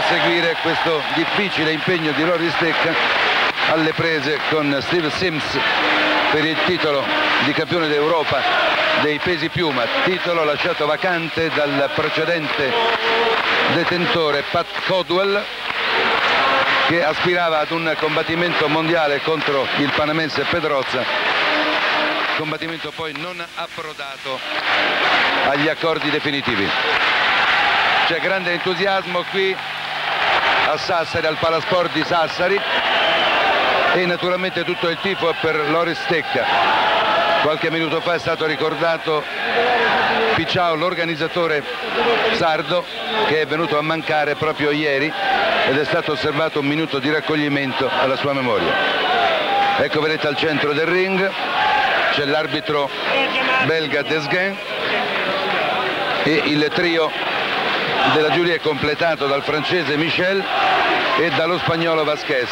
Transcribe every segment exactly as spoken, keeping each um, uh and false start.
seguire questo difficile impegno di Loris Stecca alle prese con Steve Sims per il titolo di campione d'Europa dei pesi piuma, titolo lasciato vacante dal precedente detentore Pat Codwell, che aspirava ad un combattimento mondiale contro il panamense Pedroza, combattimento poi non approdato agli accordi definitivi. C'è grande entusiasmo qui a Sassari, al Palasport di Sassari, e naturalmente tutto il tifo per Loris Stecca. Qualche minuto fa è stato ricordato Picciao, l'organizzatore sardo, che è venuto a mancare proprio ieri, ed è stato osservato un minuto di raccoglimento alla sua memoria. Ecco, vedete al centro del ring c'è l'arbitro belga Desguin e il trio della giuria è completato dal francese Michel e dallo spagnolo Vasquez.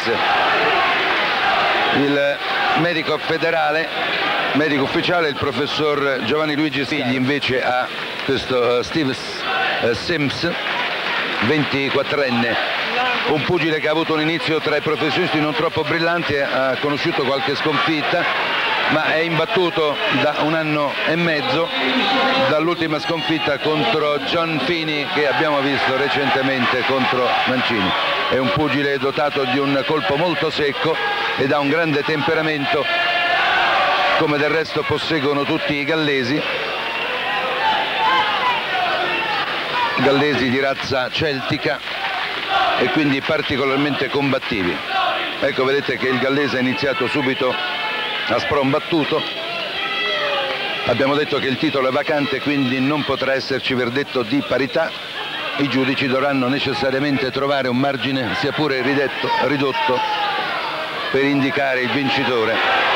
Il medico federale, medico ufficiale, il professor Giovanni Luigi Figli, invece ha questo uh, Steve uh, Sims, ventiquattrenne, un pugile che ha avuto un inizio tra i professionisti non troppo brillanti, ha conosciuto qualche sconfitta, ma è imbattuto da un anno e mezzo dall'ultima sconfitta contro John Feeney, che abbiamo visto recentemente contro Mancini. È un pugile dotato di un colpo molto secco ed ha un grande temperamento, come del resto posseggono tutti i gallesi, gallesi di razza celtica e quindi particolarmente combattivi. Ecco, vedete che il gallese ha iniziato subito a sprombattuto. Abbiamo detto che il titolo è vacante, quindi non potrà esserci verdetto di parità. I giudici dovranno necessariamente trovare un margine, sia pure ridetto, ridotto, per indicare il vincitore.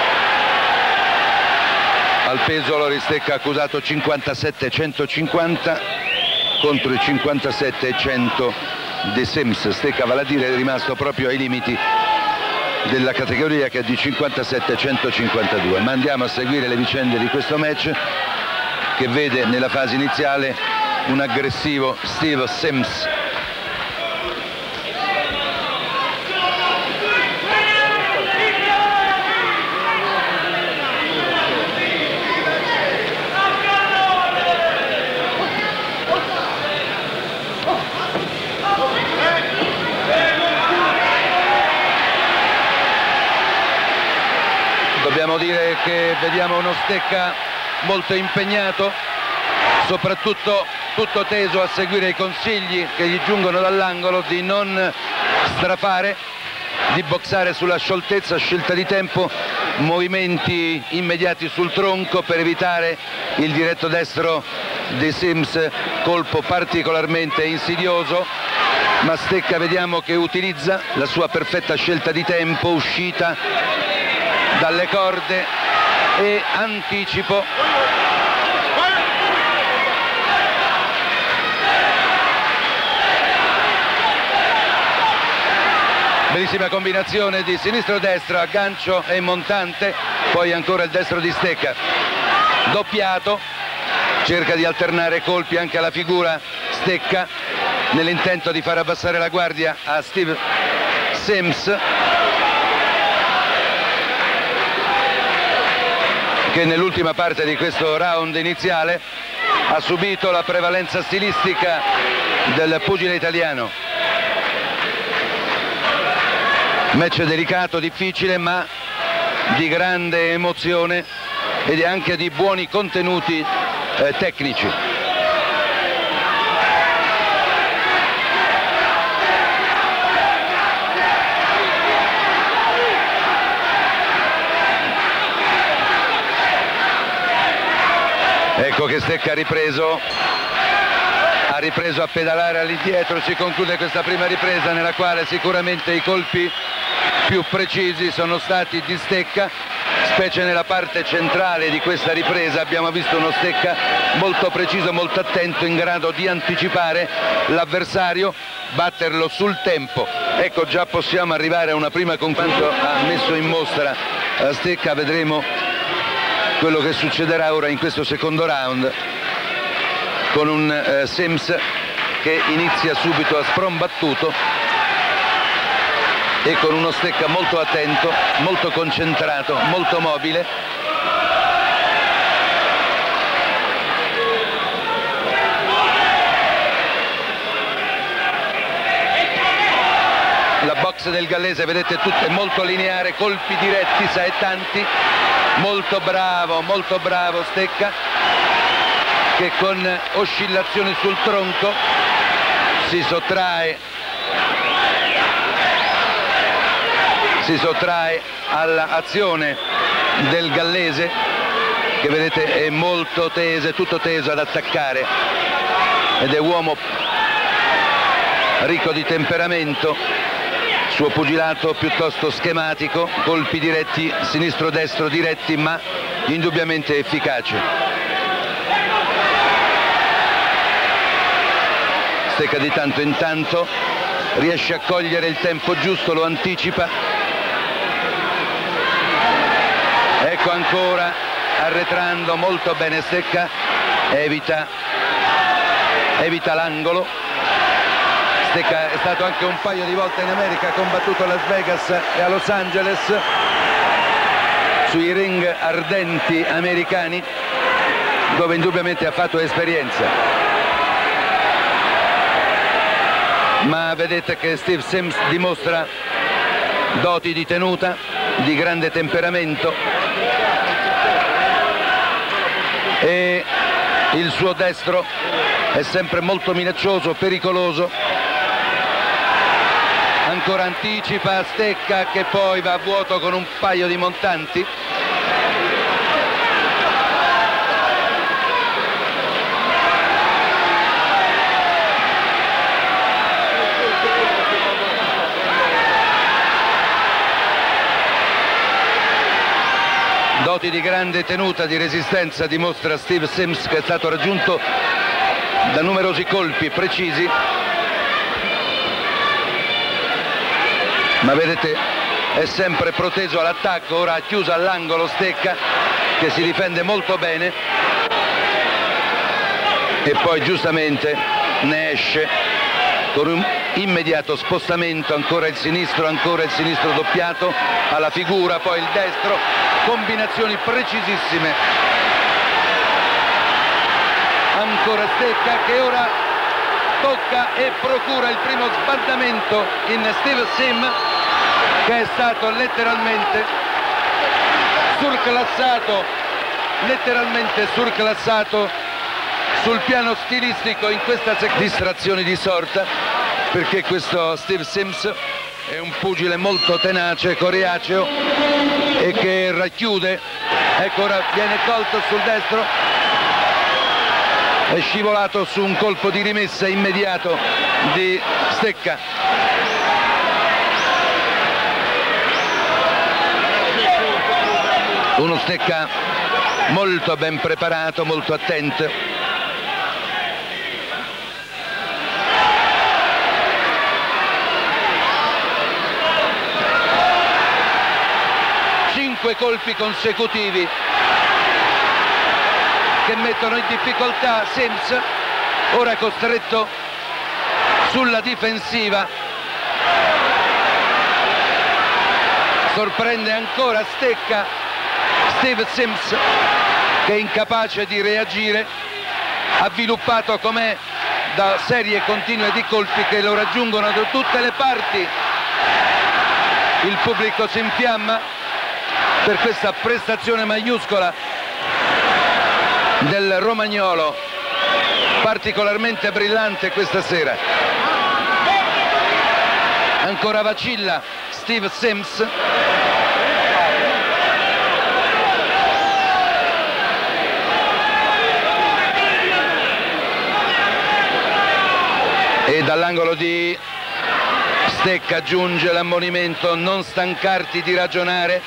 Al peso Loris Stecca ha accusato cinquantasette centocinquanta contro i cinquantasette cento di Sims. Stecca, vale a dire, è rimasto proprio ai limiti della categoria, che è di cinquantasette centocinquantadue. Ma andiamo a seguire le vicende di questo match, che vede nella fase iniziale un aggressivo Steve Sims. Dobbiamo dire che vediamo uno Stecca molto impegnato, soprattutto tutto teso a seguire i consigli che gli giungono dall'angolo di non strafare, di boxare sulla scioltezza, scelta di tempo, movimenti immediati sul tronco per evitare il diretto destro di Sims, colpo particolarmente insidioso, ma Stecca vediamo che utilizza la sua perfetta scelta di tempo, uscita dalle corde e anticipo. Bellissima combinazione di sinistro-destro, aggancio e montante, poi ancora il destro di Stecca, doppiato, cerca di alternare colpi anche alla figura Stecca nell'intento di far abbassare la guardia a Steve Sims, che nell'ultima parte di questo round iniziale ha subito la prevalenza stilistica del pugile italiano. Match delicato, difficile, ma di grande emozione ed anche di buoni contenuti eh, tecnici. Ecco che Stecca ha ripreso, ha ripreso a pedalare all'indietro. Si conclude questa prima ripresa, nella quale sicuramente i colpi più precisi sono stati di Stecca, specie nella parte centrale di questa ripresa. Abbiamo visto uno Stecca molto preciso, molto attento, in grado di anticipare l'avversario, batterlo sul tempo. Ecco, già possiamo arrivare a una prima conclusione. Ha messo in mostra Stecca, vedremo quello che succederà ora in questo secondo round, con un eh, Sims che inizia subito a sprombattuto e con uno Stecca molto attento, molto concentrato, molto mobile. La box del gallese, vedete, tutte molto lineare, colpi diretti, sai, tanti. Molto bravo, molto bravo Stecca, che con oscillazioni sul tronco si sottrae si sottrae all'azione del gallese, che vedete è molto teso, è tutto teso ad attaccare, ed è uomo ricco di temperamento, suo pugilato piuttosto schematico, colpi diretti sinistro-destro diretti ma indubbiamente efficaci. Stecca di tanto in tanto riesce a cogliere il tempo giusto, lo anticipa. Ecco ancora arretrando molto bene Stecca, evita, evita l'angolo. Stecca è stato anche un paio di volte in America, ha combattuto a Las Vegas e a Los Angeles sui ring ardenti americani, dove indubbiamente ha fatto esperienza. Ma vedete che Steve Sims dimostra doti di tenuta, di grande temperamento, e il suo destro è sempre molto minaccioso, pericoloso. Ancora anticipa Stecca, che poi va a vuoto con un paio di montanti. Doti di grande tenuta, di resistenza dimostra Steve Sims, che è stato raggiunto da numerosi colpi precisi. Ma vedete, è sempre proteso all'attacco. Ora ha chiuso all'angolo Stecca, che si difende molto bene, e poi giustamente ne esce con un immediato spostamento, ancora il sinistro, ancora il sinistro doppiato alla figura, poi il destro, combinazioni precisissime. Ancora Stecca, che ora tocca e procura il primo sbandamento in Steve Sims, che è stato letteralmente surclassato, letteralmente surclassato sul piano stilistico in questa distrazione di sorta, perché questo Steve Sims è un pugile molto tenace, coriaceo, e che racchiude. Ecco, ora viene colto sul destro, è scivolato su un colpo di rimessa immediato di Stecca. Uno Stecca molto ben preparato, molto attento. Cinque colpi consecutivi che mettono in difficoltà Sims, ora costretto sulla difensiva. Sorprende ancora Stecca, Steve Sims, che è incapace di reagire, avviluppato com'è da serie continue di colpi che lo raggiungono da tutte le parti. Il pubblico si infiamma per questa prestazione maiuscola del romagnolo, particolarmente brillante questa sera. Ancora vacilla Steve Sims. E dall'angolo di Stecca giunge l'ammonimento: non stancarti di ragionare,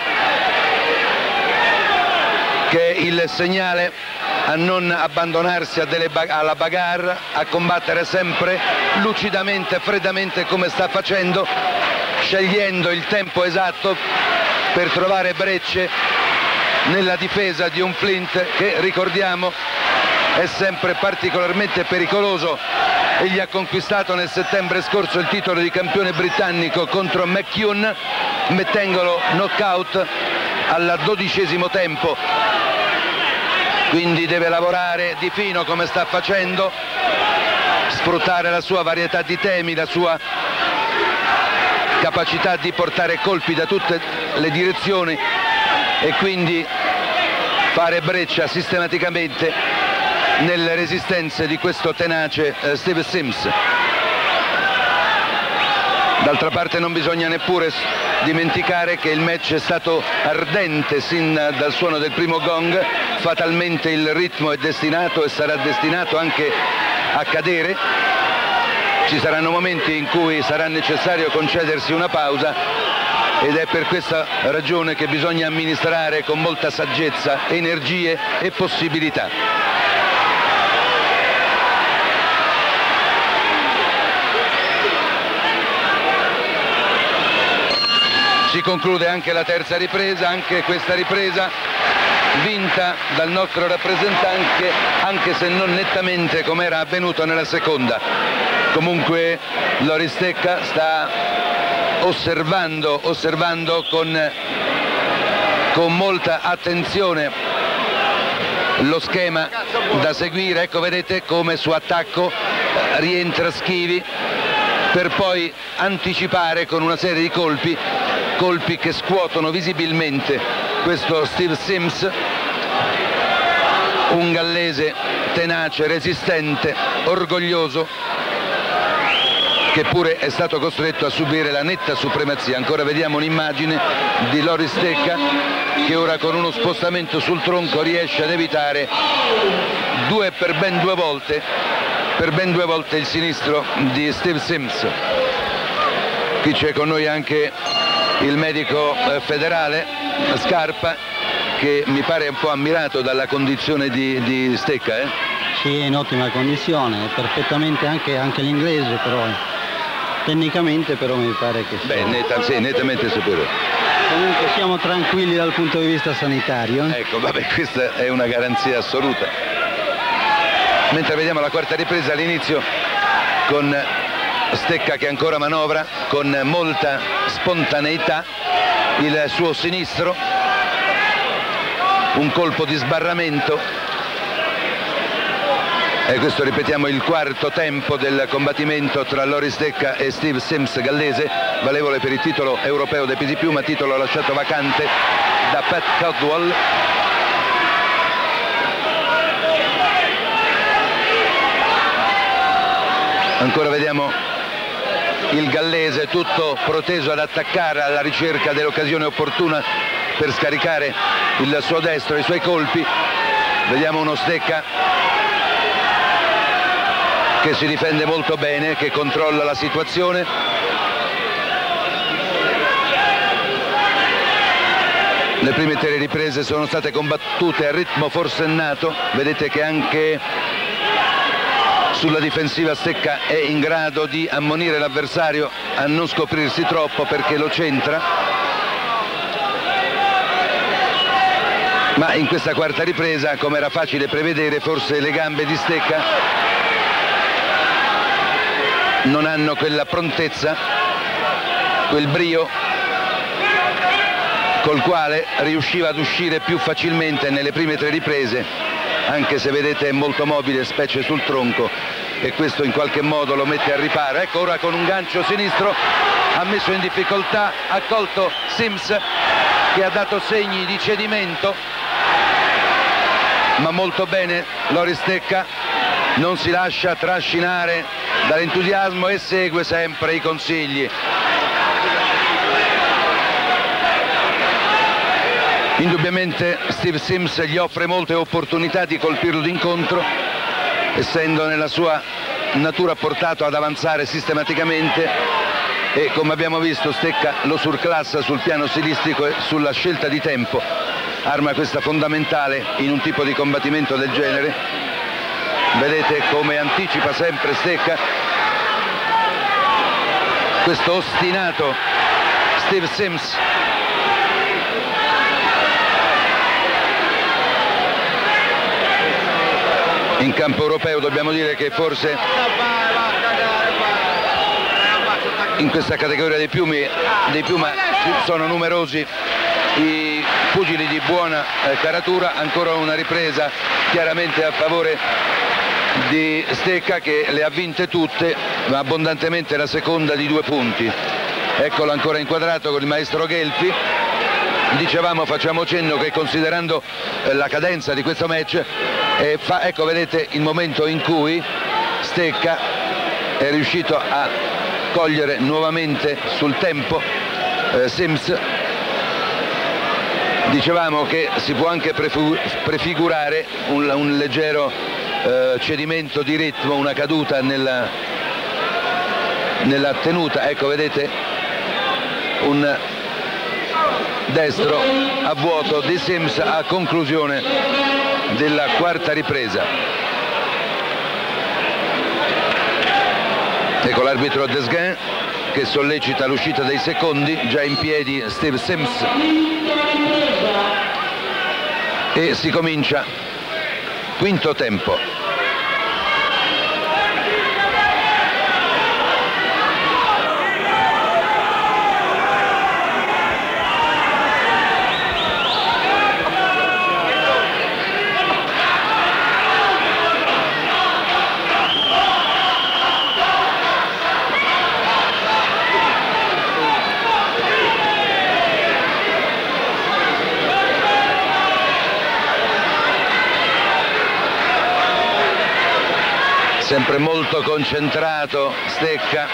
che è il segnale a non abbandonarsi a delle bag- alla bagarre, a combattere sempre lucidamente, freddamente, come sta facendo, scegliendo il tempo esatto per trovare brecce nella difesa di un Flint che, ricordiamo, è sempre particolarmente pericoloso egli ha conquistato nel settembre scorso il titolo di campione britannico contro McKeown, mettendolo knockout al dodicesimo tempo. Quindi deve lavorare di fino come sta facendo, sfruttare la sua varietà di temi, la sua capacità di portare colpi da tutte le direzioni e quindi fare breccia sistematicamente nelle resistenze di questo tenace eh, Steve Sims. D'altra parte non bisogna neppure dimenticare che il match è stato ardente sin dal suono del primo gong, fatalmente il ritmo è destinato e sarà destinato anche a cadere. Ci saranno momenti in cui sarà necessario concedersi una pausa ed è per questa ragione che bisogna amministrare con molta saggezza energie e possibilità. Si conclude anche la terza ripresa, anche questa ripresa vinta dal nostro rappresentante, anche se non nettamente come era avvenuto nella seconda. Comunque Loris Tecca sta osservando, osservando con, con molta attenzione lo schema da seguire. Ecco, vedete come su attacco rientra Schivi per poi anticipare con una serie di colpi, colpi che scuotono visibilmente questo Steve Sims, un gallese tenace, resistente, orgoglioso, che pure è stato costretto a subire la netta supremazia. Ancora vediamo un'immagine di Loris Tecca che ora con uno spostamento sul tronco riesce ad evitare due per ben due volte per ben due volte il sinistro di Steve Sims. Qui c'è con noi anche il medico eh, federale Scarpa, che mi pare un po' ammirato dalla condizione di, di Stecca. Eh? Sì, è in ottima condizione, perfettamente anche, anche l'inglese, però tecnicamente però mi pare che sia... Beh, netta, sì, nettamente superiore. Comunque siamo tranquilli dal punto di vista sanitario. Eh? Ecco, vabbè, questa è una garanzia assoluta. Mentre vediamo la quarta ripresa all'inizio con Stecca che ancora manovra con molta spontaneità il suo sinistro, un colpo di sbarramento, e questo ripetiamo il quarto tempo del combattimento tra Loris Tecca e Steve Sims, gallese, valevole per il titolo europeo dei pesi piuma, titolo lasciato vacante da Pat Caldwell. Ancora vediamo il gallese tutto proteso ad attaccare alla ricerca dell'occasione opportuna per scaricare il suo destro, i suoi colpi. Vediamo uno Stecca che si difende molto bene, che controlla la situazione. Le prime tre riprese sono state combattute a ritmo forsennato, vedete che anche sulla difensiva Stecca è in grado di ammonire l'avversario a non scoprirsi troppo perché lo centra, ma in questa quarta ripresa, come era facile prevedere, forse le gambe di Stecca non hanno quella prontezza, quel brio col quale riusciva ad uscire più facilmente nelle prime tre riprese, anche se vedete è molto mobile, specie sul tronco, e questo in qualche modo lo mette a riparo. Ecco, ora con un gancio sinistro ha messo in difficoltà, ha colto Sims che ha dato segni di cedimento, ma molto bene Loris Tecca, non si lascia trascinare dall'entusiasmo e segue sempre i consigli. Indubbiamente Steve Sims gli offre molte opportunità di colpirlo d'incontro, essendo nella sua natura portato ad avanzare sistematicamente, e come abbiamo visto Stecca lo surclassa sul piano stilistico e sulla scelta di tempo, arma questa fondamentale in un tipo di combattimento del genere. Vedete come anticipa sempre Stecca, questo ostinato Steve Sims. In campo europeo dobbiamo dire che forse in questa categoria dei piumi, dei piuma sono numerosi i pugili di buona eh, caratura. Ancora una ripresa chiaramente a favore di Stecca, che le ha vinte tutte, ma abbondantemente la seconda di due punti. Eccolo ancora inquadrato con il maestro Gelfi. Dicevamo, facciamo cenno che considerando eh, la cadenza di questo match, eh, fa, ecco vedete il momento in cui Stecca è riuscito a cogliere nuovamente sul tempo eh, Sims. Dicevamo che si può anche prefigurare un, un leggero eh, cedimento di ritmo, una caduta nella, nella tenuta. Ecco vedete un destro a vuoto di Sims a conclusione della quarta ripresa. Ecco l'arbitro Desgain che sollecita l'uscita dei secondi, già in piedi Steve Sims, e si comincia quinto tempo. Sempre molto concentrato Stecca.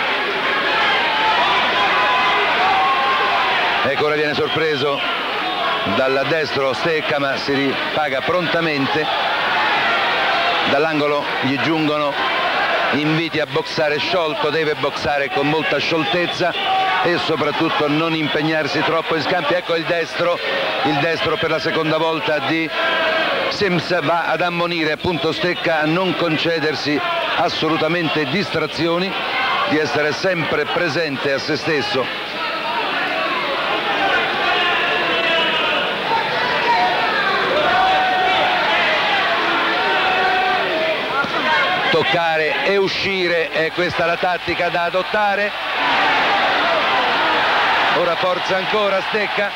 Ecco, ora viene sorpreso dal destro Stecca, ma si ripaga prontamente. Dall'angolo gli giungono inviti a boxare sciolto, deve boxare con molta scioltezza e soprattutto non impegnarsi troppo in scampi. Ecco il destro, il destro per la seconda volta di Sims va ad ammonire appunto Stecca a non concedersi assolutamente distrazioni, di essere sempre presente a se stesso. Toccare e uscire, è questa la tattica da adottare. Ora forza ancora Stecca,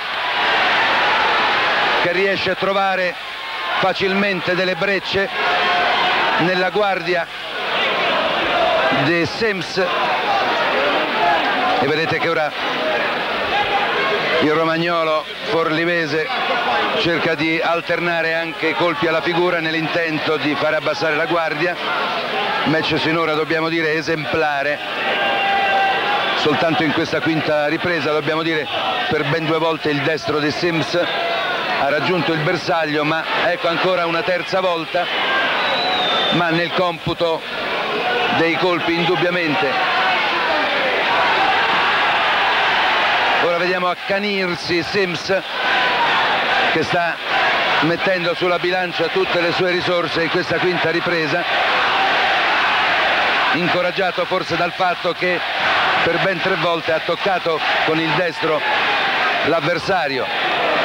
che riesce a trovare facilmente delle brecce nella guardia di Sims, e vedete che ora il romagnolo forlivese cerca di alternare anche i colpi alla figura nell'intento di fare abbassare la guardia. Match sinora, dobbiamo dire, esemplare. Soltanto in questa quinta ripresa, dobbiamo dire, per ben due volte il destro di Sims ha raggiunto il bersaglio, ma ecco ancora una terza volta, ma nel computo dei colpi indubbiamente. Ora vediamo accanirsi Sims, che sta mettendo sulla bilancia tutte le sue risorse in questa quinta ripresa, incoraggiato forse dal fatto che per ben tre volte ha toccato con il destro l'avversario.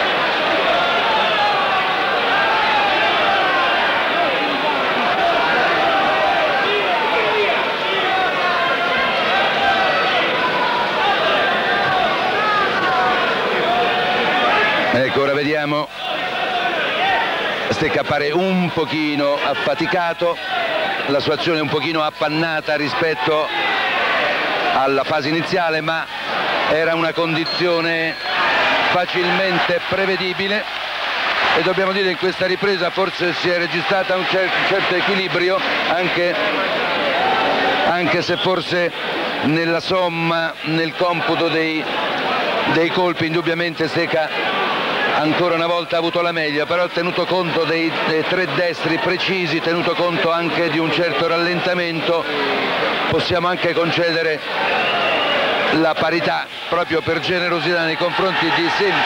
Ecco, ora vediamo, Stecca appare un pochino affaticato, la sua azione è un pochino appannata rispetto alla fase iniziale, ma era una condizione facilmente prevedibile, e dobbiamo dire che in questa ripresa forse si è registrata un certo, un certo equilibrio, anche, anche se forse nella somma, nel computo dei, dei colpi indubbiamente Stecca ancora una volta ha avuto la meglio, però tenuto conto dei, dei tre destri precisi, tenuto conto anche di un certo rallentamento, possiamo anche concedere la parità proprio per generosità nei confronti di Sims.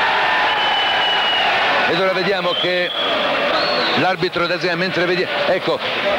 Ed ora vediamo che l'arbitro Desgain, mentre vediamo, ecco,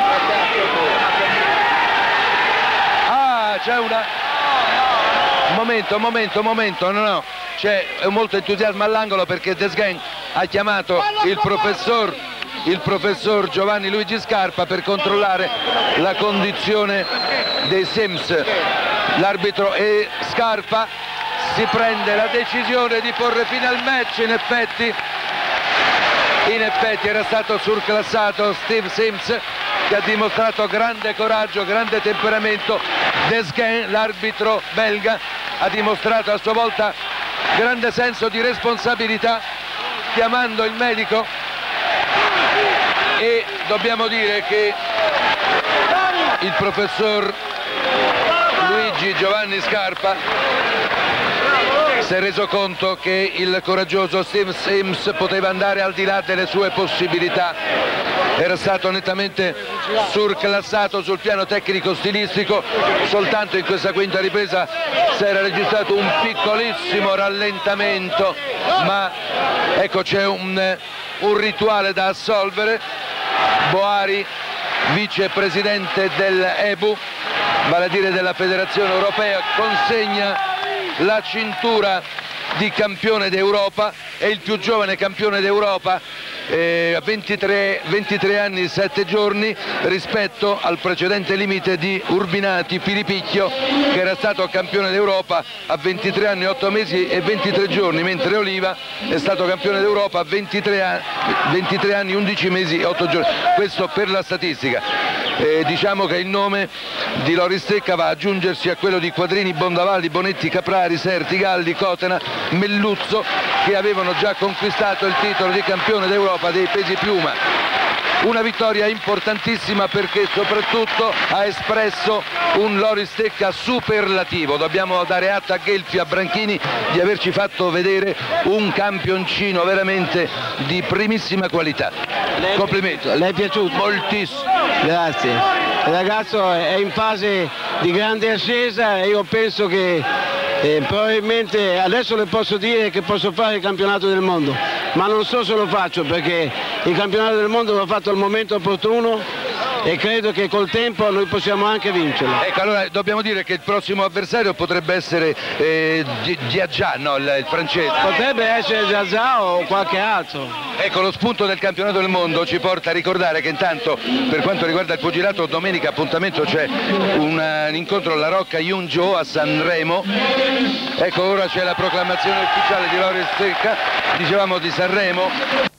ah, c'è una momento, momento, momento, no, no, c'è molto entusiasmo all'angolo, perché Desgain ha chiamato il professor, il professor Giovanni Luigi Scarpa per controllare la condizione dei Sims, l'arbitro e Scarpa si prende la decisione di porre fine al match. In effetti in effetti era stato surclassato Steve Sims, che ha dimostrato grande coraggio, grande temperamento. Desgen, l'arbitro belga, ha dimostrato a sua volta grande senso di responsabilità, chiamando il medico, e dobbiamo dire che il professor Luigi Giovanni Scarpa si è reso conto che il coraggioso Steve Sims poteva andare al di là delle sue possibilità. Era stato nettamente surclassato sul piano tecnico-stilistico. Soltanto in questa quinta ripresa si era registrato un piccolissimo rallentamento, ma ecco, c'è un, un rituale da assolvere. Boari, vicepresidente dell'E B U, vale a dire della Federazione Europea, consegna la cintura di campione d'Europa. È il più giovane campione d'Europa, eh, a ventitré, ventitré anni e sette giorni, rispetto al precedente limite di Urbinati Filipicchio, che era stato campione d'Europa a ventitré anni, otto mesi e ventitré giorni, mentre Oliva è stato campione d'Europa a ventitré anni, undici mesi e otto giorni. Questo per la statistica. Eh, diciamo che il nome di Loris Stecca va ad aggiungersi a quello di Quadrini, Bondavalli, Bonetti, Caprari, Serti, Galli, Cotena, Melluzzo, che avevano già conquistato il titolo di campione d'Europa dei pesi piuma. Una vittoria importantissima perché soprattutto ha espresso un Loris Stecca superlativo. Dobbiamo dare atto a Gelfi, a Branchini, di averci fatto vedere un campioncino veramente di primissima qualità. Lei, Complimenti. Le è piaciuto? Moltissimo. Grazie. Il ragazzo è in fase di grande ascesa e io penso che eh, probabilmente adesso le posso dire che posso fare il campionato del mondo, ma non so se lo faccio, perché il campionato del mondo l'ho fatto al momento opportuno e credo che col tempo noi possiamo anche vincerlo. Ecco, allora dobbiamo dire che il prossimo avversario potrebbe essere eh, Giaggia, no, il, il francese. Potrebbe essere Giaggia o qualche altro. Ecco, lo spunto del campionato del mondo ci porta a ricordare che intanto, per quanto riguarda il pugilato, domenica appuntamento c'è un, un incontro alla Rocca Yunjo a Sanremo. Ecco, ora c'è la proclamazione ufficiale di Loris Stecca, dicevamo di Sanremo.